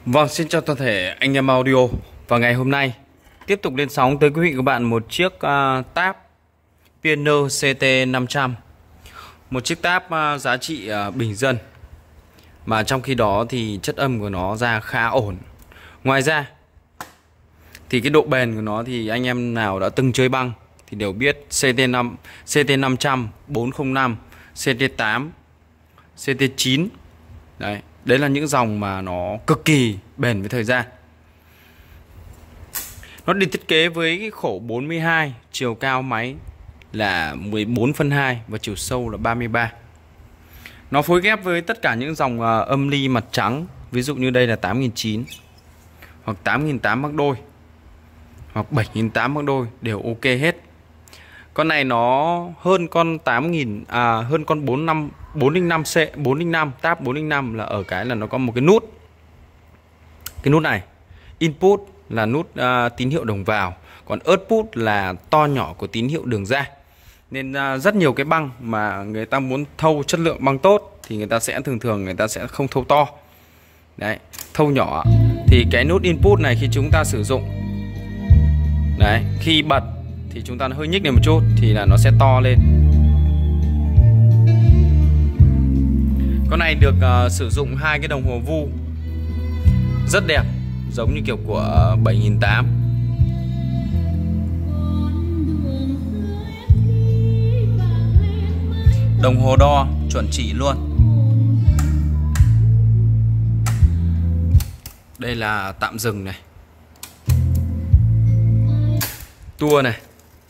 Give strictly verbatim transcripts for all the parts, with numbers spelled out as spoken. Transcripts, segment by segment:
Vâng, xin chào toàn thể anh em audio. Và ngày hôm nay tiếp tục lên sóng tới quý vị và các bạn một chiếc uh, tab Pioneer xê tê năm trăm. Một chiếc tab uh, giá trị uh, bình dân, mà trong khi đó thì chất âm của nó ra khá ổn. Ngoài ra thì cái độ bền của nó thì anh em nào đã từng chơi băng thì đều biết xê tê năm, xê tê năm trăm, bốn không năm, xê tê tám, xê tê chín. Đấy, đấy là những dòng mà nó cực kỳ bền với thời gian. Nó được thiết kế với cái khổ bốn mươi hai, chiều cao máy là mười bốn phân hai và chiều sâu là ba mươi ba. Nó phối ghép với tất cả những dòng âm ly mặt trắng. Ví dụ như đây là tám nghìn chín trăm hoặc tám nghìn tám trăm mắc đôi hoặc bảy nghìn tám trăm mắc đôi đều ok hết. Con này nó hơn con tám nghìn à, hơn con bốn năm bốn không năm C bốn không năm tab bốn không năm là ở cái là nó có một cái nút. Cái nút này input là nút uh, tín hiệu đồng vào, còn output là to nhỏ của tín hiệu đường ra. Nên uh, rất nhiều cái băng mà người ta muốn thâu chất lượng băng tốt thì người ta sẽ thường thường người ta sẽ không thâu to. Đấy, thâu nhỏ. Thì cái nút input này khi chúng ta sử dụng, đấy, khi bật thì chúng ta hơi nhích lên một chút thì là nó sẽ to lên. Con này được uh, sử dụng hai cái đồng hồ vu rất đẹp, giống như kiểu của bảy nghìn tám trăm. Đồng hồ đo chuẩn chỉ luôn. Đây là tạm dừng này, tua này,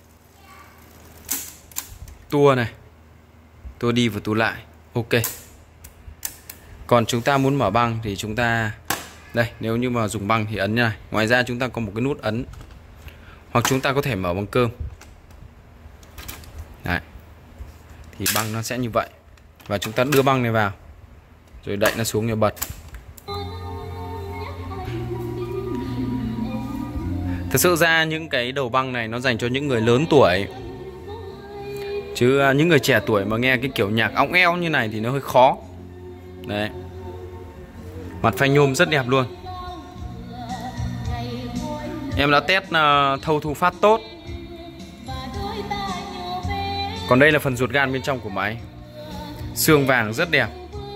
tua này, tua đi và tua lại. Ok. Còn chúng ta muốn mở băng thì chúng ta đây, nếu như mà dùng băng thì ấn như này. Ngoài ra chúng ta có một cái nút ấn, hoặc chúng ta có thể mở bằng cơm. Đấy, thì băng nó sẽ như vậy. Và chúng ta đưa băng này vào rồi đậy nó xuống để bật. Thực sự ra những cái đầu băng này nó dành cho những người lớn tuổi, chứ những người trẻ tuổi mà nghe cái kiểu nhạc óng eo như này thì nó hơi khó. Đấy, mặt phanh nhôm rất đẹp luôn. Em đã test uh, thâu thu phát tốt. Còn đây là phần ruột gan bên trong của máy. Xương vàng rất đẹp.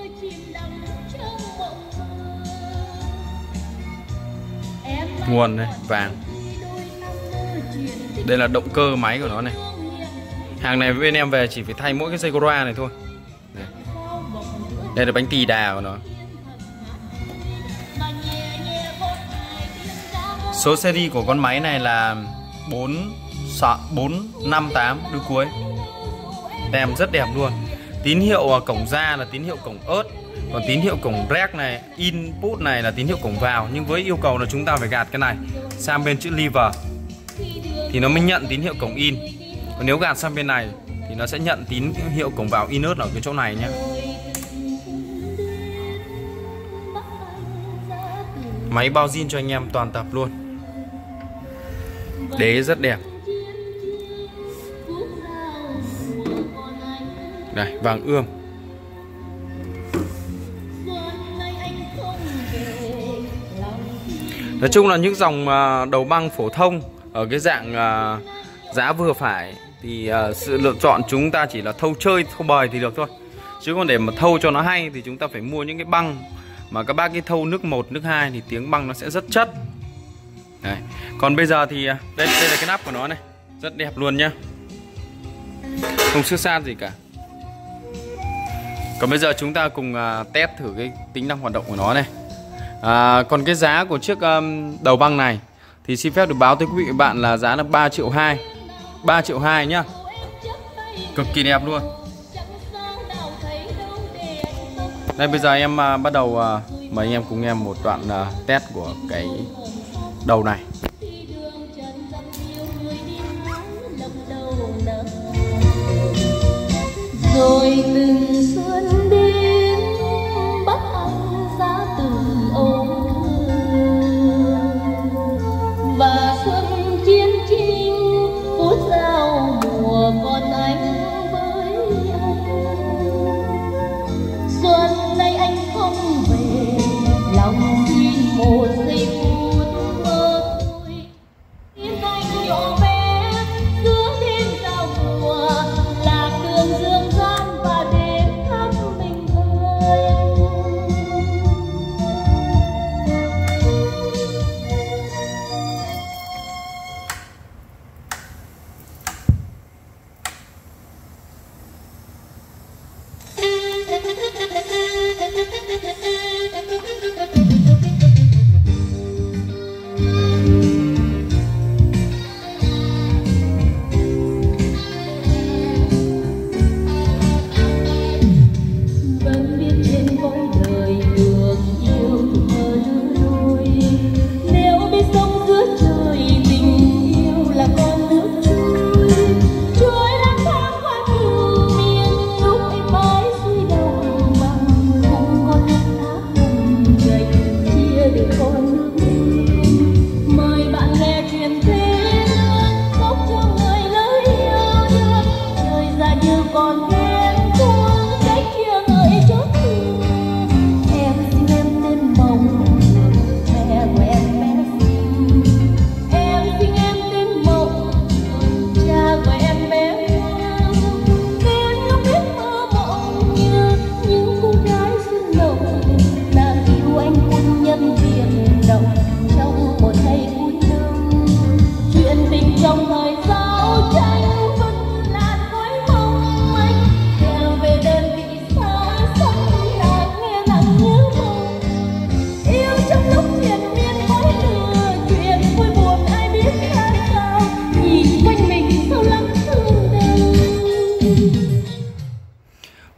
Nguồn này, vàng. Đây là động cơ máy của nó này. Hàng này bên em về chỉ phải thay mỗi cái dây Cora này thôi. Đây, đây là bánh tì đà của nó. Số series của con máy này là bốn năm tám đuôi cuối. Tem rất đẹp luôn. Tín hiệu cổng ra là tín hiệu cổng ớt, còn tín hiệu cổng rec này, input này là tín hiệu cổng vào. Nhưng với yêu cầu là chúng ta phải gạt cái này sang bên chữ lever thì nó mới nhận tín hiệu cổng in. Còn nếu gạt sang bên này thì nó sẽ nhận tín hiệu cổng vào in ớt ở cái chỗ này nhé. Máy bao zin cho anh em toàn tập luôn. Đế rất đẹp. Đây, vàng ươm. Nói chung là những dòng đầu băng phổ thông ở cái dạng giá vừa phải thì sự lựa chọn chúng ta chỉ là thâu chơi, thâu bời thì được thôi. Chứ còn để mà thâu cho nó hay thì chúng ta phải mua những cái băng mà các bác cái thâu nước một, nước hai thì tiếng băng nó sẽ rất chất. Đấy. Còn bây giờ thì đây, đây là cái nắp của nó này, rất đẹp luôn nhá, không xước sát gì cả. Còn bây giờ chúng ta cùng uh, test thử cái tính năng hoạt động của nó này. À, còn cái giá của chiếc um, đầu băng này thì xin phép được báo tới quý vị và bạn là giá là ba triệu hai. ba triệu hai nhá. Cực kỳ đẹp luôn. Đây, bây giờ em uh, bắt đầu uh, mời anh em cùng em một đoạn uh, test của cái đầu này. Rồi từng xuân đến bắt anh ra từng ôm thương, và xuân chiến tranh phút giao mùa còn anh với anh. Xuân nay anh không về lòng xin một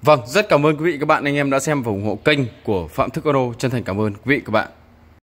Vâng, rất cảm ơn quý vị các bạn anh em đã xem và ủng hộ kênh của Phạm Thức Auto. Chân thành cảm ơn quý vị các bạn.